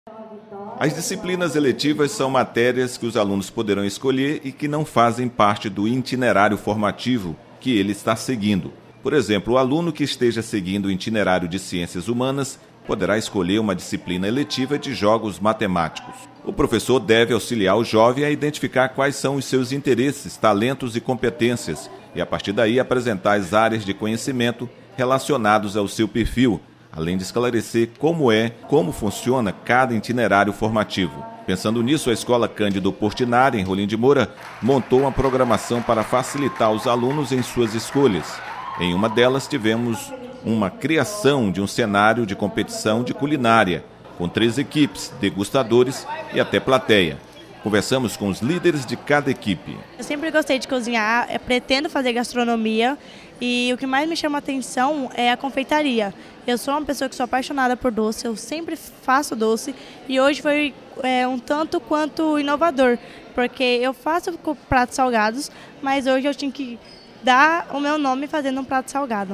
As disciplinas eletivas são matérias que os alunos poderão escolher e que não fazem parte do itinerário formativo que ele está seguindo. Por exemplo, o aluno que esteja seguindo o itinerário de ciências humanas poderá escolher uma disciplina eletiva de jogos matemáticos. O professor deve auxiliar o jovem a identificar quais são os seus interesses, talentos e competências e, a partir daí, apresentar as áreas de conhecimento relacionados ao seu perfil, além de esclarecer como funciona cada itinerário formativo. Pensando nisso, a Escola Cândido Portinari, em Rolim de Moura, montou uma programação para facilitar os alunos em suas escolhas. Em uma delas, tivemos uma criação de um cenário de competição de culinária, com 3 equipes, degustadores e até plateia. Conversamos com os líderes de cada equipe. Eu sempre gostei de cozinhar, pretendo fazer gastronomia e o que mais me chama a atenção é a confeitaria. Eu sou uma pessoa que sou apaixonada por doce, eu sempre faço doce e hoje foi um tanto quanto inovador, porque eu faço pratos salgados, mas hoje eu tinha que dar o meu nome fazendo um prato salgado.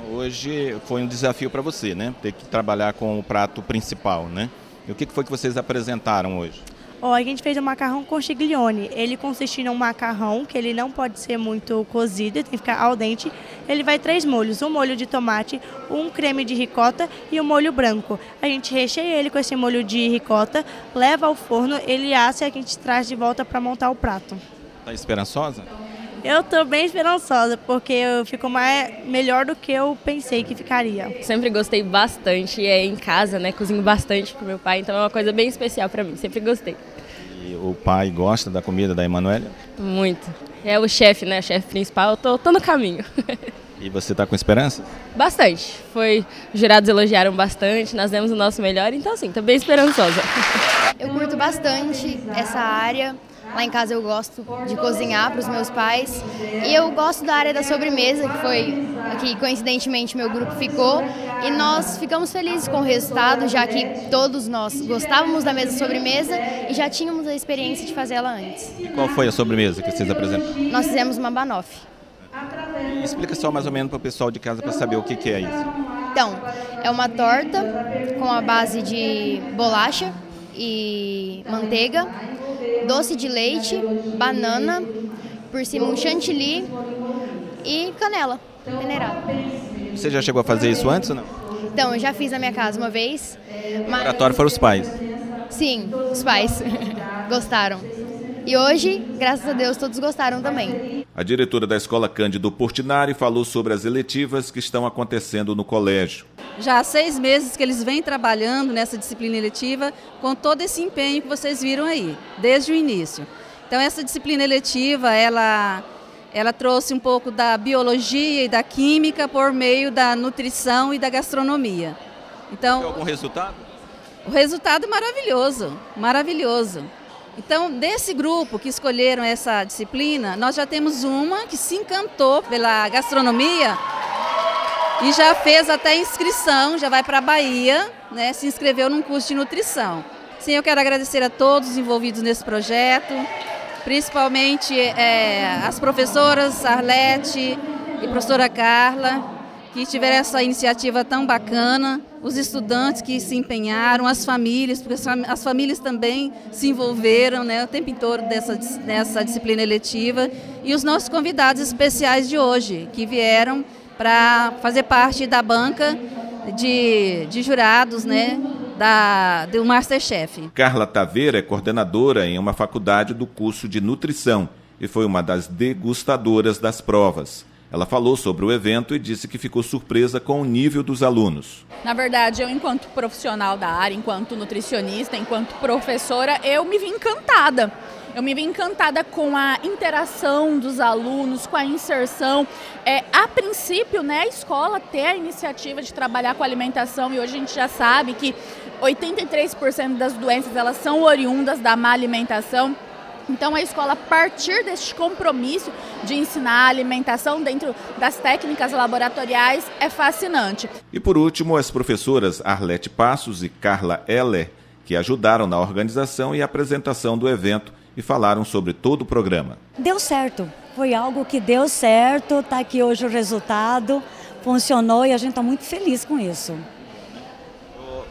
Hoje foi um desafio para você, né? Ter que trabalhar com o prato principal, né? E o que foi que vocês apresentaram hoje? A gente fez um macarrão com chiglione. Ele consiste em um macarrão que ele não pode ser muito cozido, tem que ficar al dente. Ele vai 3 molhos, um molho de tomate, um creme de ricota e um molho branco. A gente recheia ele com esse molho de ricota, leva ao forno, ele assa e a gente traz de volta para montar o prato. Está esperançosa? Eu estou bem esperançosa, porque eu fico melhor do que eu pensei que ficaria. Sempre gostei bastante, em casa, né? Cozinho bastante com meu pai, então é uma coisa bem especial para mim, sempre gostei. E o pai gosta da comida da Emanuélia? Muito. É o chefe, né? O chefe principal, eu tô no caminho. E você está com esperança? Bastante. Os jurados elogiaram bastante, nós demos o nosso melhor, então sim, tô bem esperançosa. Eu curto bastante essa área. Lá em casa eu gosto de cozinhar para os meus pais e eu gosto da área da sobremesa, que foi que coincidentemente meu grupo ficou, e nós ficamos felizes com o resultado, já que todos nós gostávamos da mesa sobremesa e já tínhamos a experiência de fazer ela antes. E qual foi a sobremesa que vocês apresentaram? Nós fizemos uma banoffee. E explica só mais ou menos para o pessoal de casa para saber o que é isso. Então, é uma torta com a base de bolacha e manteiga, doce de leite, banana, por cima um chantilly e canela peneirada. Você já chegou a fazer isso antes ou não? Então, eu já fiz na minha casa uma vez. Mas... Oratório para os pais? Sim, os pais gostaram. E hoje, graças a Deus, todos gostaram também. A diretora da Escola Cândido Portinari falou sobre as eletivas que estão acontecendo no colégio. Já há 6 meses que eles vêm trabalhando nessa disciplina eletiva com todo esse empenho que vocês viram aí, desde o início. Então essa disciplina eletiva, ela trouxe um pouco da biologia e da química por meio da nutrição e da gastronomia. Então, tem algum resultado? O resultado é maravilhoso, maravilhoso. Então, desse grupo que escolheram essa disciplina, nós já temos uma que se encantou pela gastronomia e já fez até inscrição, já vai para a Bahia, né, se inscreveu num curso de nutrição. Sim, eu quero agradecer a todos os envolvidos nesse projeto, principalmente as professoras Arlete e professora Carla, que tiveram essa iniciativa tão bacana, os estudantes que se empenharam, as famílias, porque as famílias também se envolveram, né, o tempo todo nessa disciplina eletiva, e os nossos convidados especiais de hoje, que vieram para fazer parte da banca de jurados, né, do Masterchef. Carla Taveira é coordenadora em uma faculdade do curso de nutrição e foi uma das degustadoras das provas. Ela falou sobre o evento e disse que ficou surpresa com o nível dos alunos. Na verdade, eu, enquanto profissional da área, enquanto nutricionista, enquanto professora, eu me vi encantada. Eu me vi encantada com a interação dos alunos, com a inserção. A princípio, né, a escola ter a iniciativa de trabalhar com alimentação, e hoje a gente já sabe que 83% das doenças elas são oriundas da má alimentação. Então a escola, a partir deste compromisso de ensinar a alimentação dentro das técnicas laboratoriais, é fascinante. E por último, as professoras Arlete Passos e Carla Heller, que ajudaram na organização e apresentação do evento e falaram sobre todo o programa. Deu certo, foi algo que deu certo, está aqui hoje o resultado, funcionou e a gente está muito feliz com isso.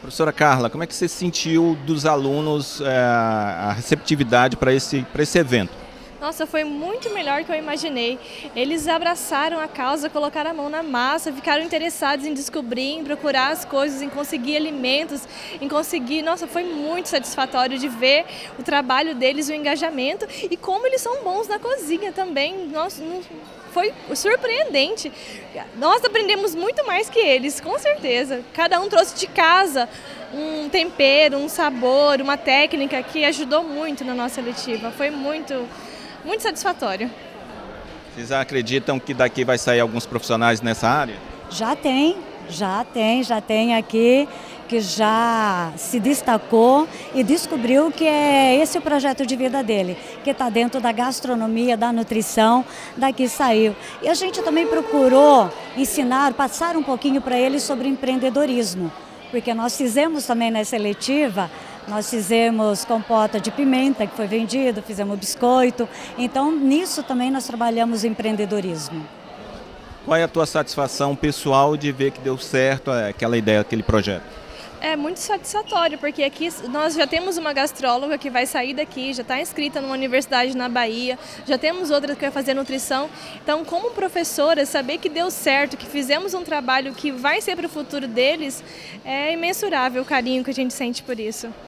Professora Carla, como é que você sentiu dos alunos a receptividade para esse evento? Nossa, foi muito melhor que eu imaginei. Eles abraçaram a causa, colocaram a mão na massa, ficaram interessados em descobrir, em procurar as coisas, em conseguir alimentos, em conseguir... Nossa, foi muito satisfatório de ver o trabalho deles, o engajamento e como eles são bons na cozinha também. Nossa, foi surpreendente. Nós aprendemos muito mais que eles, com certeza. Cada um trouxe de casa um tempero, um sabor, uma técnica que ajudou muito na nossa letiva. Foi muito satisfatório. Vocês acreditam que daqui vai sair alguns profissionais nessa área? Já tem aqui que já se destacou e descobriu que é esse o projeto de vida dele, que está dentro da gastronomia, da nutrição, daqui saiu. E a gente também procurou ensinar, passar um pouquinho para ele sobre empreendedorismo, porque nós fizemos também na seletiva, nós fizemos compota de pimenta que foi vendido, fizemos biscoito, então nisso também nós trabalhamos empreendedorismo. Qual é a tua satisfação pessoal de ver que deu certo aquela ideia, aquele projeto? É muito satisfatório, porque aqui nós já temos uma gastróloga que vai sair daqui, já está inscrita numa universidade na Bahia, já temos outra que vai fazer nutrição. Então, como professora, saber que deu certo, que fizemos um trabalho que vai ser para o futuro deles, é imensurável o carinho que a gente sente por isso.